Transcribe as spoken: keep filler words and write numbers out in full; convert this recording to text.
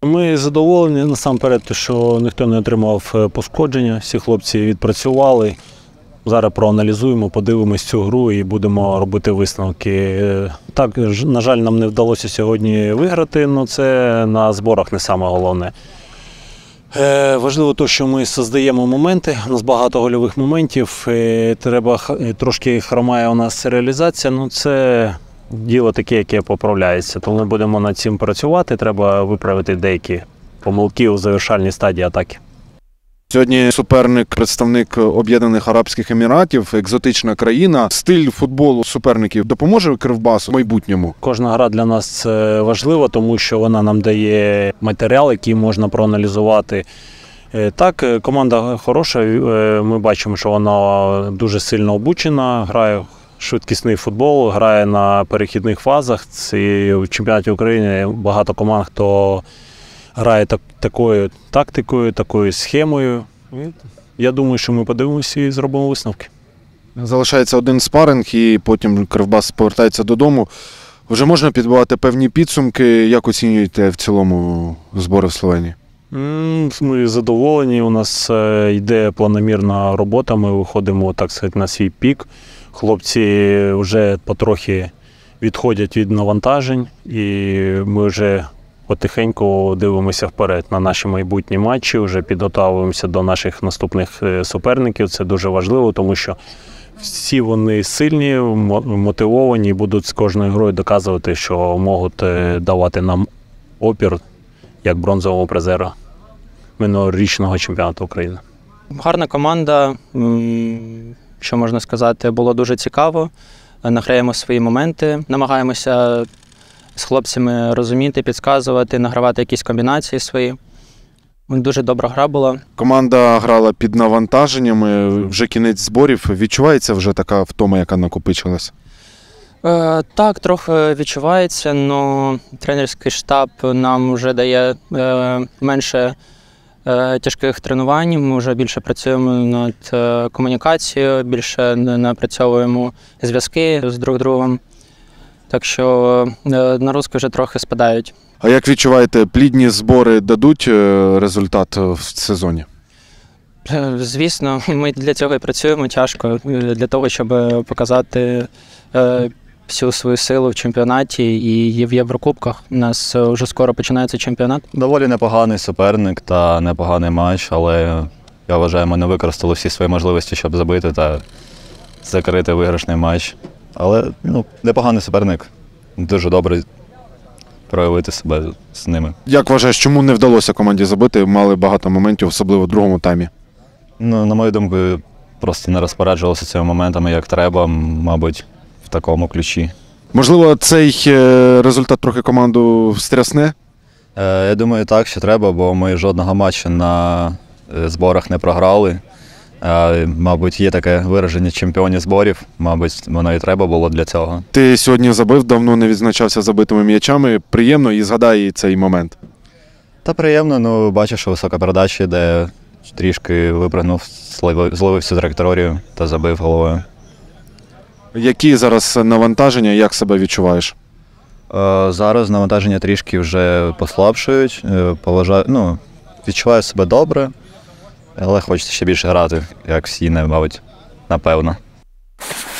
Ми задоволені насамперед, що ніхто не отримав пошкодження, всі хлопці відпрацювали. Зараз проаналізуємо, подивимось цю гру і будемо робити висновки. Так, на жаль, нам не вдалося сьогодні виграти, але це на зборах не саме головне. Е, важливо те, що ми создаємо моменти, у нас багато гольових моментів, е, треба, трошки хромає у нас реалізація, ну це діло таке, яке поправляється. Тому ми будемо над цим працювати, треба виправити деякі помилки у завершальній стадії атаки. Сьогодні суперник, представник Об'єднаних Арабських Еміратів, екзотична країна. Стиль футболу суперників допоможе Кривбасу в майбутньому? Кожна гра для нас важлива, тому що вона нам дає матеріал, який можна проаналізувати. Так, команда хороша, ми бачимо, що вона дуже сильно обучена, грає швидкісний футбол, грає на перехідних фазах. І в чемпіонаті України багато команд, хто грає так, такою тактикою, такою схемою. Я думаю, що ми подивимося і зробимо висновки. Залишається один спаринг і потім Кривбас повертається додому. Вже можна підбивати певні підсумки. Як оцінюєте в цілому збори в Словенії? Ми задоволені, у нас йде планомірна робота, ми виходимо, так сказати, на свій пік. Хлопці вже потрохи відходять від навантажень і ми вже потихеньку дивимося вперед на наші майбутні матчі, вже підготовуємося до наших наступних суперників. Це дуже важливо, тому що всі вони сильні, мотивовані і будуть з кожною грою доказувати, що можуть давати нам опір як бронзовому призеру минулорічного чемпіонату України. Гарна команда, що можна сказати, було дуже цікаво. Награємо свої моменти, намагаємося з хлопцями розуміти, підказувати, награвати якісь комбінації свої. Дуже добра гра була. Команда грала під навантаженнями, вже кінець зборів. Відчувається вже така втома, яка накопичилась? Е, так, трохи відчувається, але тренерський штаб нам вже дає е, менше е, тяжких тренувань. Ми вже більше працюємо над е, комунікацією, більше напрацьовуємо зв'язки з друг другом. Так що нагрузки вже трохи спадають. А як відчуваєте, плідні збори дадуть результат в сезоні? Звісно, ми для цього і працюємо тяжко, для того, щоб показати всю свою силу в чемпіонаті і в Єврокубках. У нас вже скоро починається чемпіонат. Доволі непоганий суперник та непоганий матч, але я вважаю, ми не використали всі свої можливості, щоб забити та закрити виграшний матч. Але ну, непоганий суперник, дуже добре проявити себе з ними. Як вважаєш, чому не вдалося команді забити? Мали багато моментів, особливо в другому таймі. Ну, на мою думку, просто не розпоряджувалися цими моментами, як треба, мабуть, в такому ключі. Можливо, цей результат трохи команду встрясне? Е, я думаю, так, що треба, бо ми жодного матчу на зборах не програли. Мабуть, є таке вираження чемпіонів зборів, мабуть, воно і треба було для цього. Ти сьогодні забив, давно не відзначався забитими м'ячами. Приємно і згадай цей момент. Та приємно, ну, бачу, що висока передача, де трішки випрыгнув, зловив всю траєкторію та забив головою. Які зараз навантаження, як себе відчуваєш? Е, зараз навантаження трішки вже послабшують, е, поважаю, ну, відчуваю себе добре. Але хочеться ще більше грати, як всі, мабуть, напевно.